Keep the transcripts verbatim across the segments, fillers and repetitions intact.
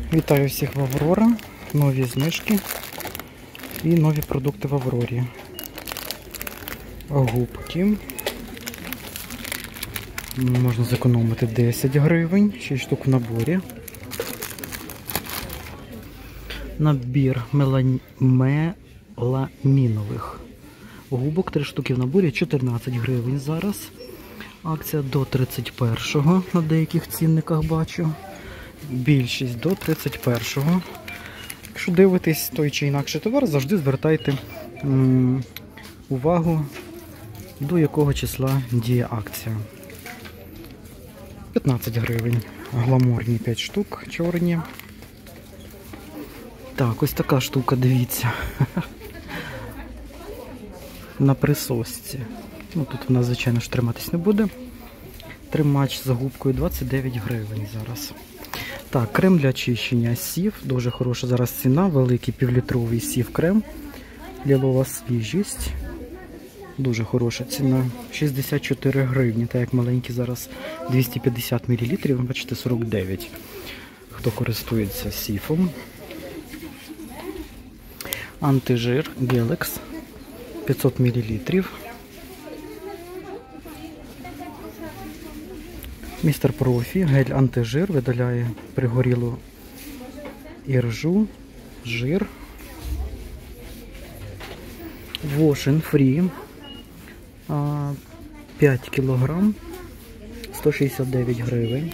Вітаю всіх в Аврора. Нові знижки і нові продукти в Аврорі. Губки. Можна зекономити десять гривень, шість штук в наборі. Набір мелан... меламінових губок, три штуки в наборі, чотирнадцять гривень зараз. Акція до тридцять першого, на деяких цінниках бачу. Більшість до тридцять першого. Якщо дивитесь той чи інакший товар, завжди звертайте м увагу, до якого числа діє акція. п'ятнадцять гривень. Гламурні п'ять штук, чорні. Так, ось така штука, дивіться. На присосці. Ну, тут вона, звичайно ж, триматись не буде. Тримач з губкою двадцять дев'ять гривень зараз. Так, крем для очищення сів. Дуже хороша зараз ціна. Великий півлітровий сів крем. Лілова свіжість. Дуже хороша ціна. шістдесят чотири гривні. Так як маленький зараз двісті п'ятдесят мілілітрів. Бачите, сорок дев'ять. Хто користується сіфом. Антижир Гелекс. п'ятсот мілілітрів. Містер Профі, гель антижир, видаляє пригорілу іржу, жир. Wash and Free, п'ять кілограм, сто шістдесят дев'ять гривень.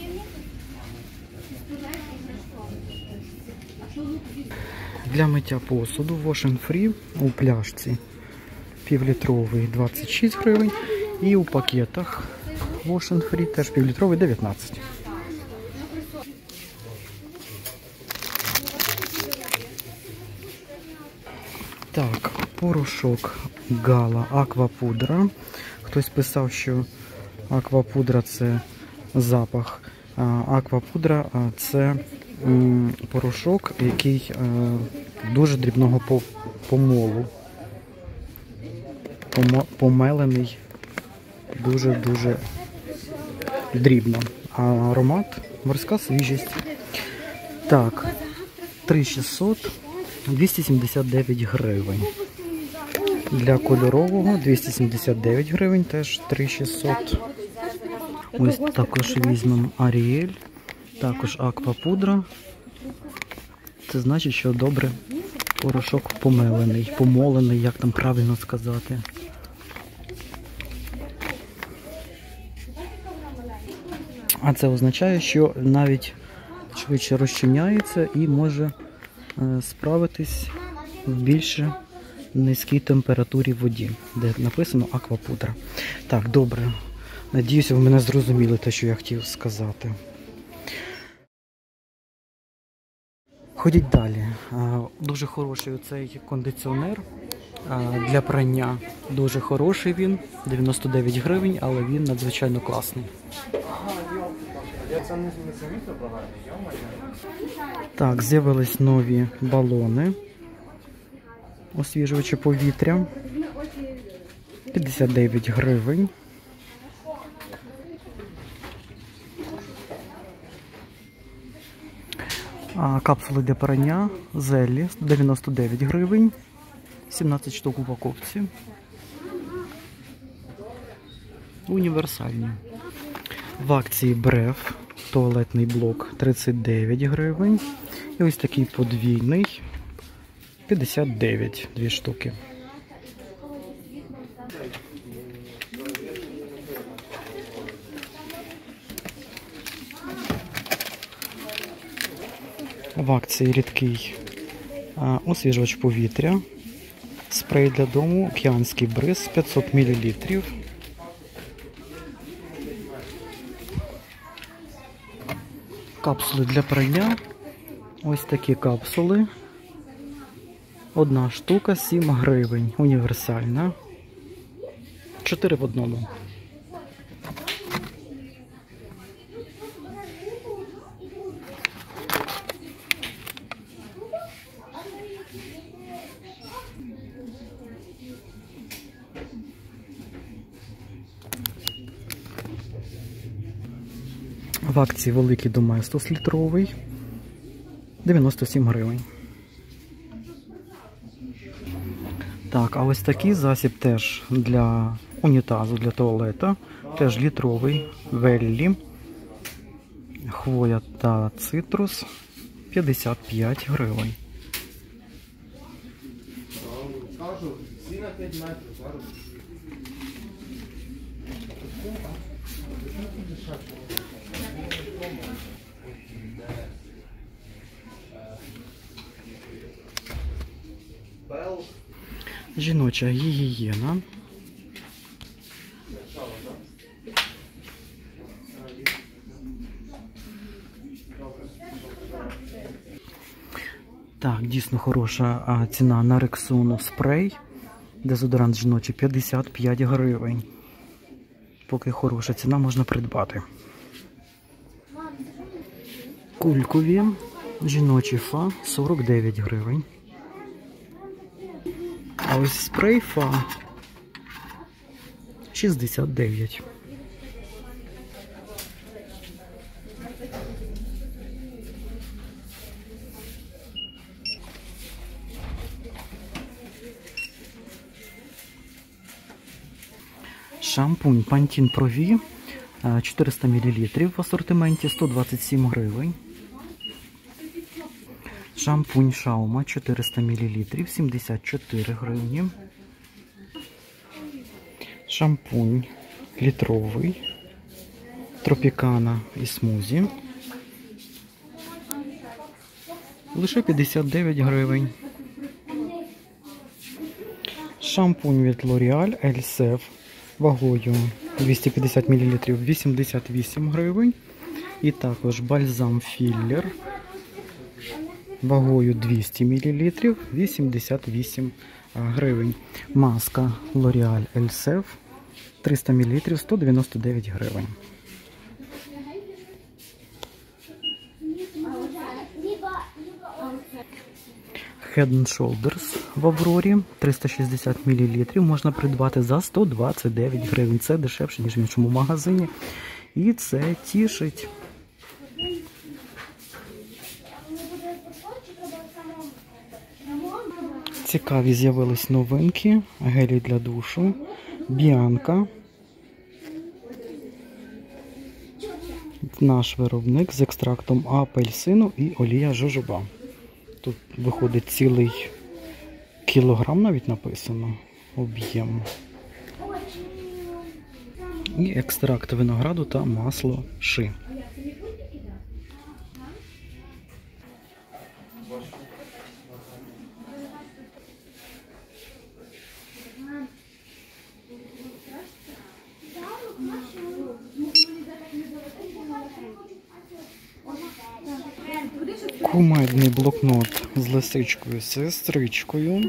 Для миття посуду Wash and Free у пляшці півлітровий двадцять шість гривень і у пакетах Wash and Free, теж півлітровий, дев'ятнадцять. Так, порошок Гала Аквапудра. Хтось писав, що аквапудра це запах. А аквапудра це м, порошок, який е, дуже дрібного помолу. Помо, помелений дуже-дуже дрібно. А аромат морська свіжість. Так, три тисячі шістсот, двісті сімдесят дев'ять гривень. Для кольорового двісті сімдесят дев'ять гривень, теж три тисячі шістсот. Ось також візьмемо Аріель, також аквапудра. Це значить, що добре порошок помелений, помолений, як там правильно сказати. А це означає, що навіть швидше розчиняється і може е, справитись в більше низькій температурі воді, де написано аквапудра. Так, добре. Надіюся, ви мене зрозуміли те, що я хотів сказати. Ходіть далі. Дуже хороший оцей кондиціонер для прання. Дуже хороший він, дев'яносто дев'ять гривень, але він надзвичайно класний. Так, з'явились нові балони. Освіжувачі повітря. п'ятдесят дев'ять гривень. А капсули для прання Зеллі дев'яносто дев'ять гривень. сімнадцять штук в упаковці. Універсальні. В акції Бреф туалетний блок тридцять дев'ять гривень. І ось такий подвійний п'ятдесят дев'ять, дві штуки. В акції рідкий а, освіжувач повітря. Спрей для дому океанський бриз п'ятсот мілілітрів. Капсули для прання. Ось такі капсули. Одна штука, сім гривень. Універсальна. чотири в одному. В акції великий доместос літровий. дев'яносто сім гривень. Так, а ось такий засіб теж для унітазу, для туалета. Теж літровий, Веллі, хвоя та цитрус, п'ятдесят п'ять гривень. Жіноча гігієна. Так, дійсно хороша а, ціна на Рексону спрей. Дезодорант жіночий п'ятдесят п'ять гривень. Поки хороша ціна, можна придбати. Кулькові жіночі фа сорок дев'ять гривень. А ось спрей фа шістдесят дев'ять. Шампунь Pantene Pro V чотириста мілілітрів в асортименті сто двадцять сім гривень. Шампунь Шаума чотириста мілілітрів сімдесят чотири гривні. Шампунь літровий Тропікана і смузі лише п'ятдесят дев'ять гривень. Шампунь від L'Oreal Elseve вагою двісті п'ятдесят мілілітрів вісімдесят вісім гривень. І також бальзам філлер вагою двісті мілілітрів вісімдесят вісім гривень. Маска L'Oreal Elseve триста мілілітрів сто дев'яносто дев'ять гривень. Head and Shoulders в Аврорі триста шістдесят мілілітрів можна придбати за сто двадцять дев'ять гривень. Це дешевше, ніж в іншому магазині. І це тішить. Цікаві з'явились новинки. Гелі для душу. Біанка. Наш виробник з екстрактом апельсину і олія жожоба. Тут виходить цілий кілограм, навіть написано, об'єм. І екстракт винограду та масло ши. Кумедний блокнот з лисичкою-сестричкою.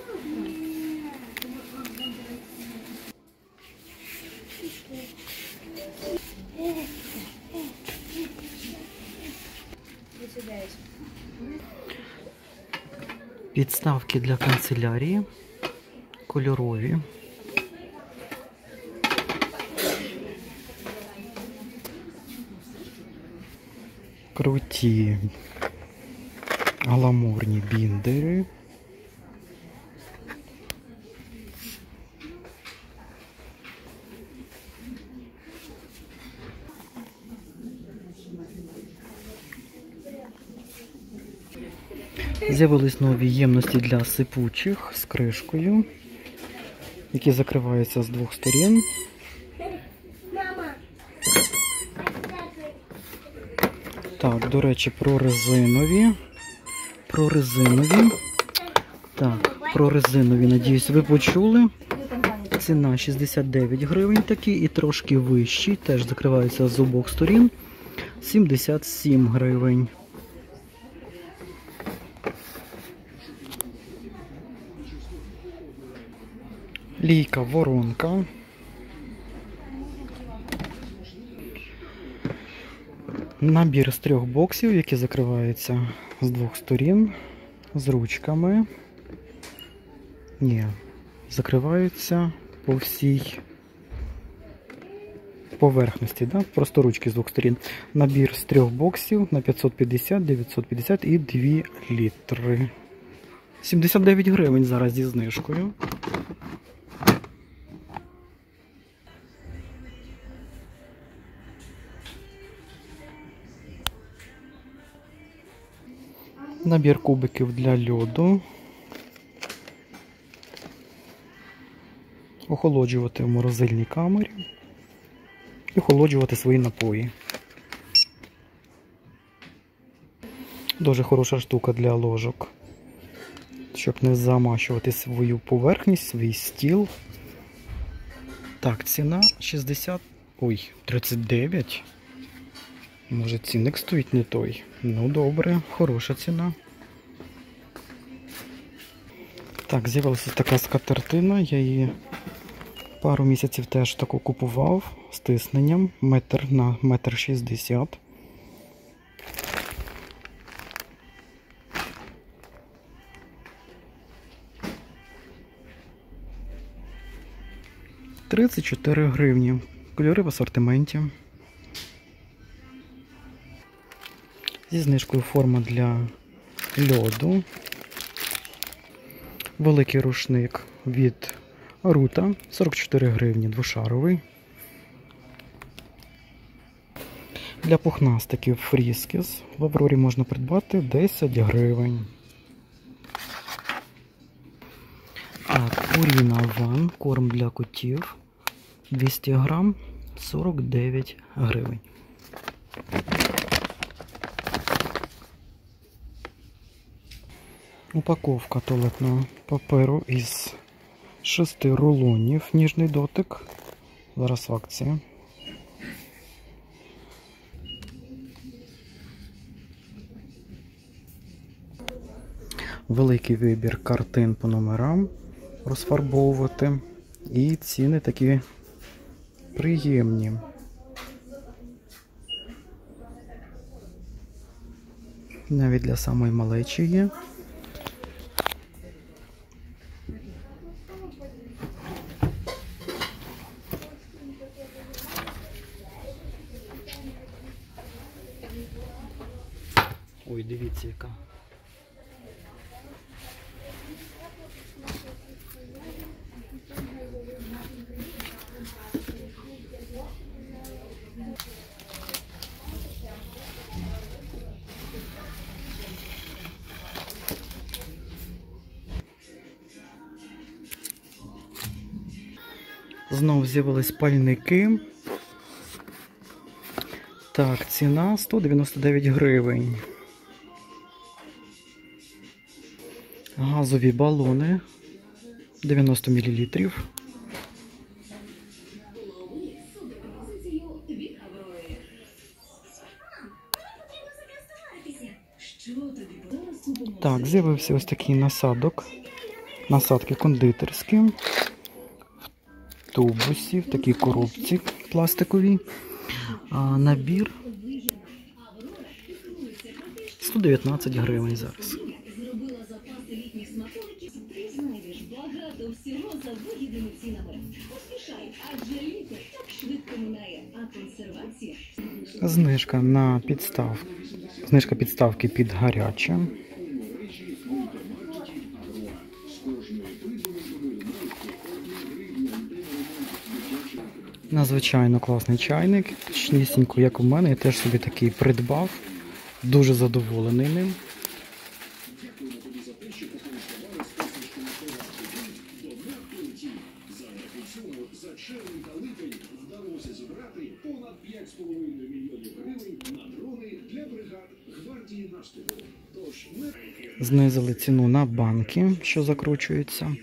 Підставки для канцелярії. Кольорові. Круті гламурні біндери. З'явились нові ємності для сипучих з кришкою, які закриваються з двох сторін. Так, до речі, про резинові. Про резинові. Так, про резинові, надіюсь, ви почули. Ціна шістдесят дев'ять гривень такі і трошки вищі. Теж закриваються з обох сторін. сімдесят сім гривень. Лійка воронка. Набір з трьох боксів, які закриваються з двох сторін, з ручками. Ні, закриваються по всій, поверхності, да? Просто ручки з двох сторін. Набір з трьох боксів на п'ятсот п'ятдесят, дев'ятсот п'ятдесят і два літри. сімдесят дев'ять гривень зараз зі знижкою. Набір кубиків для льоду. Охолоджувати в морозильній камері і охолоджувати свої напої. Дуже хороша штука для ложок, щоб не замащувати свою поверхність, свій стіл. Так, ціна шістдесят, ой, тридцять дев'ять. Може, цінник стоїть не той. Ну, добре, хороша ціна. Так, з'явилася така скатертина, я її пару місяців теж таку купував з тисненням, метр на метр шістдесят. тридцять чотири гривні. Кольори в асортименті. Зі знижкою форма для льоду. Великий рушник від Рута, сорок чотири гривні, двошаровий. Для пухнастиків Фріскіс в Аврорі можна придбати десять гривень. А Purina One, корм для котів, двісті грам, сорок дев'ять гривень. Упаковка туалетного паперу із шести рулонів, ніжний дотик. Зараз в акції. Великий вибір картин по номерам розфарбовувати. І ціни такі приємні. Навіть для самої малечі є. Ой, дивіться яка. Знов з'явились пальники. Так, ціна сто дев'яносто дев'ять гривень. Газові балони дев'яносто мілілітрів. Так, з'явився ось такий насадок. Насадки кондитерські. В тубусі, в такій коробці пластиковій. А, набір сто дев'ятнадцять гривень зараз. Знижка на підстав. Знижка підставки під гаряче. Надзвичайно класний чайник, точнісінько, як у мене, я теж собі такий придбав, дуже задоволений ним. Знизили ціну на банки, що закручуються.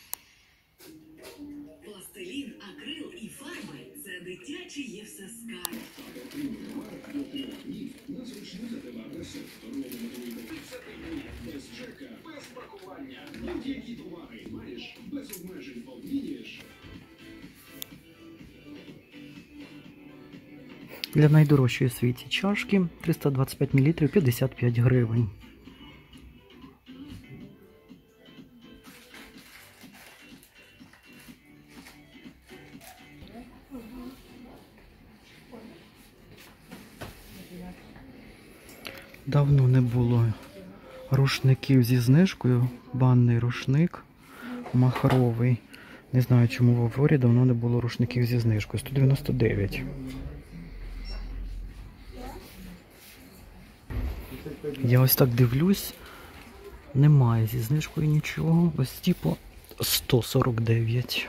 Для найдорожчої у світі чашки триста двадцять п'ять мілілітрів, п'ятдесят п'ять гривень. Давно не було рушників зі знижкою. Банний рушник махровий. Не знаю, чому в Аврорі давно не було рушників зі знижкою. сто дев'яносто дев'ять. Я ось так дивлюсь. Немає зі знижкою нічого. Ось типу сто сорок дев'ять.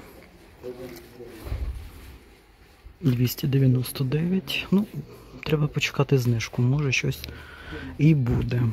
двісті дев'яносто дев'ять. Ну, треба почекати знижку. Може щось і буде.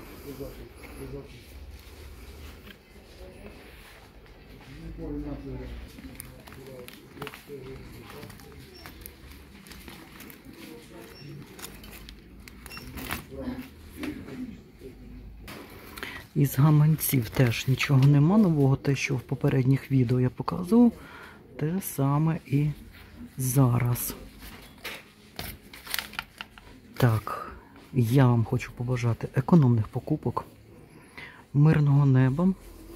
Із гаманців теж нічого нема нового, те, що в попередніх відео я показував, те саме і зараз. Так, я вам хочу побажати економних покупок, мирного неба,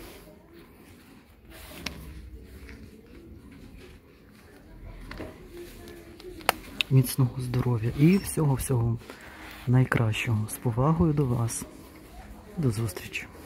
міцного здоров'я і всього-всього найкращого. З повагою до вас. До зустрічі.